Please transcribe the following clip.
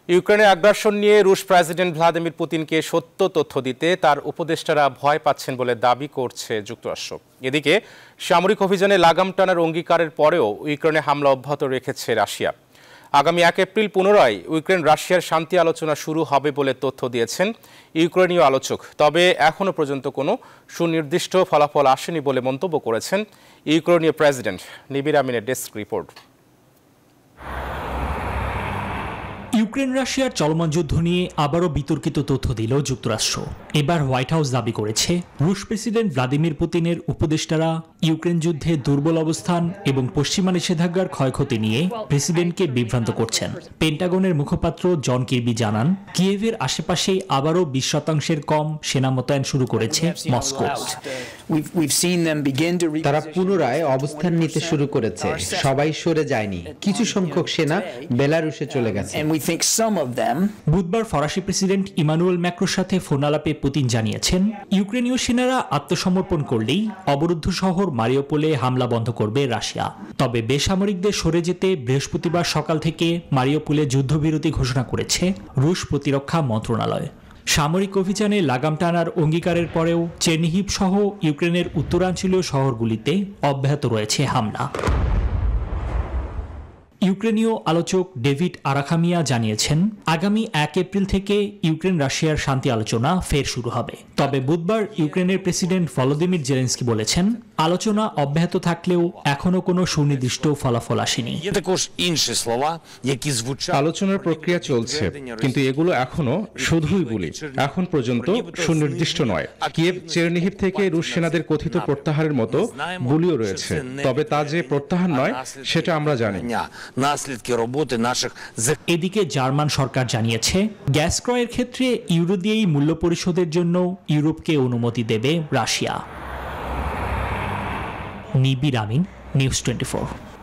ইউক্রেনের আগ্রাসন নিয়ে রুশ প্রেসিডেন্ট ভ্লাদিমির পুতিনকে সত্য তথ্য দিতে তার উপদেষ্টারা ভয় পাচ্ছেন বলে দাবি করছে যুক্তরাষ্ট্র। এদিকে সামরিক অভিযানে লাগাম টানার অঙ্গীকারের পরেও ইউক্রেনে হামলা অব্যাহত রেখেছে রাশিয়া। আগামী 1 এপ্রিল পুনরায় ইউক্রেন রাশিয়ার শান্তি আলোচনা শুরু হবে বলে তথ্য দিয়েছেন ইউক্রেনীয় আলোচক। তবে এখনও পর্যন্ত কোনো সুনির্দিষ্ট ফলাফল আসেনি বলে মন্তব্য করেছেন ইউক্রেনীয় প্রেসিডেন্ট। নিবির আমিনের ডেস্ক রিপোর্ট। ইউক্রেন রাশিয়ার চলমান যুদ্ধ নিয়ে আবারও বিতর্কিত তথ্য দিল যুক্তরাষ্ট্র। এবার হোয়াইট হাউস দাবি করেছে রুশ প্রেসিডেন্ট ভ্লাদিমির পুতিনের উপদেষ্টারা ইউক্রেন যুদ্ধে দুর্বল অবস্থান এবং পশ্চিমা নিষেধাজ্ঞার ক্ষয়ক্ষতি নিয়ে প্রেসিডেন্টকে বিভ্রান্ত করছেন। পেন্টাগনের মুখপাত্র জন কির্বি জানান, কিয়েভের আশেপাশে আবারও 20% কম সেনা মোতায়েন শুরু করেছে মস্কো। তারা পুনরায় অবস্থান নিতে শুরু করেছে। সবাই সরে যায়নি, কিছু সংখ্যক সেনা বেলারুশে চলে গেছে। বুধবার ফরাসি প্রেসিডেন্ট ইমানুয়েল ম্যাক্রোর সাথে ফোন আলাপে পুতিন জানিয়েছেন, ইউক্রেনীয় সেনারা আত্মসমর্পণ করলেই অবরুদ্ধ শহর মারিওপোলে হামলা বন্ধ করবে রাশিয়া। তবে বেসামরিকদের সরে যেতে বৃহস্পতিবার সকাল থেকে মারিওপোলে যুদ্ধবিরতি ঘোষণা করেছে রুশ প্রতিরক্ষা মন্ত্রণালয়। সামরিক অভিযানে লাগাম টানার অঙ্গীকারের পরেও চেরনিহিভ সহ ইউক্রেনের উত্তরাঞ্চলীয় শহরগুলিতে অব্যাহত রয়েছে হামলা। ইউক্রেনীয় আলোচক ডেভিড আরাখামিয়া জানিয়েছেন, আগামী 1 এপ্রিল থেকে ইউক্রেন রাশিয়ার শান্তি আলোচনা ফের শুরু হবে। তবে বুধবার ইউক্রেনের প্রেসিডেন্ট ভলোদিমির জেলেনস্কি বলেছেন, আলোচনা অব্যাহত থাকলেও এখনো কোনো সুনির্দিষ্ট ফলাফল আসেনি। আলোচনার প্রক্রিয়া চলছে, কিন্তু এগুলো এখনো শুধুই বলি, এখন পর্যন্ত সুনির্দিষ্ট নয়। কিয়েভ চেরনিহিভ থেকে রুশ সেনাদের কথিত প্রত্যাহারের মতো বলিও রয়েছে, তবে তা যে প্রত্যাহার নয় সেটা আমরা জানি। এদিকে জার্মান সরকার জানিয়েছে, গ্যাস ক্রয়ের ক্ষেত্রে ইউরো দিয়েই মূল্য পরিশোধের জন্য ইউরোপকে অনুমতি দেবে রাশিয়া। নিবির আমিন, নিউজ 24।